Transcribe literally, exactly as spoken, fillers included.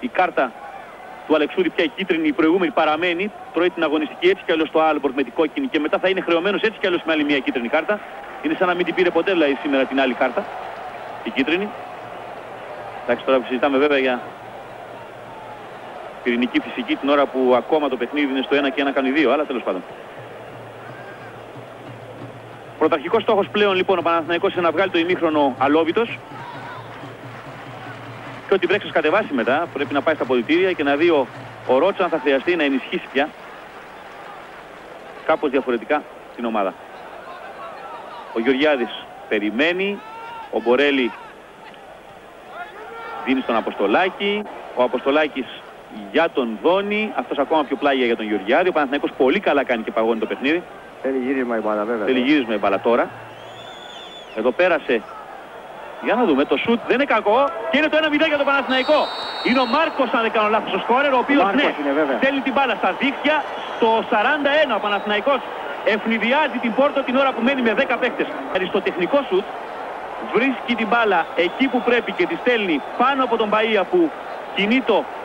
η κάρτα του Αλεξούδη πια η κίτρινη, η προηγούμενη παραμένει. Τρώει την αγωνιστική έτσι κι αλλιώς το Άλμπορτ με την κόκκινη και μετά θα είναι χρεωμένος έτσι κι αλλιώς με άλλη μια κίτρινη κάρτα. Είναι σαν να μην την πήρε ποτέ δηλαδή σήμερα την άλλη κάρτα, η κίτρινη. Εντάξει, τώρα που συζητάμε βέβαια για πυρηνική φυσική την ώρα που ακόμα το παιχνίδι είναι στο ένα και ένα κάνει δύο, αλλά τέλος πάντων. Πρωταρχικός στόχος πλέον λοιπόν ο Παναθηναϊκός είναι να βγάλει το ημίχρονο αλόβητος. Και ό,τι βρέξει κατεβάσει μετά, πρέπει να πάει στα αποδυτήρια και να δει ο, ο Ρότσα αν θα χρειαστεί να ενισχύσει πια κάπως διαφορετικά την ομάδα. Ο Γεωργιάδης περιμένει, ο Μπορέλη δίνει στον Αποστολάκη, ο Αποστολάκης για τον Δόνη, αυτός ακόμα πιο πλάγια για τον Γεωργιάδη. Ο Παναθηναϊκός πολύ καλά κάνει και παγώνει το παιχνίδι. Θέλει γύρισμα η μπάλα βέβαια. Θέλει γύρισμα η μπάλα τώρα. Εδώ πέρασε. Για να δούμε, το σουτ δεν είναι κακό και είναι το ένα μηδέν για τον Παναθηναϊκό. Είναι ο Μάρκος, αν δεν κάνω λάθος, ο σκόρερ, ο οποίος ναι, στέλνει την μπάλα στα δίχτυα. Στο σαράντα ένα ο Παναθηναϊκός ευνηδιάζει την Πόρτο την ώρα που μένει με δέκα παίκτες. Στο τεχνικό σουτ βρίσκει την μπάλα εκεί που πρέπει και τη στέλνει πάνω από τον Μπαΐα που κινεί το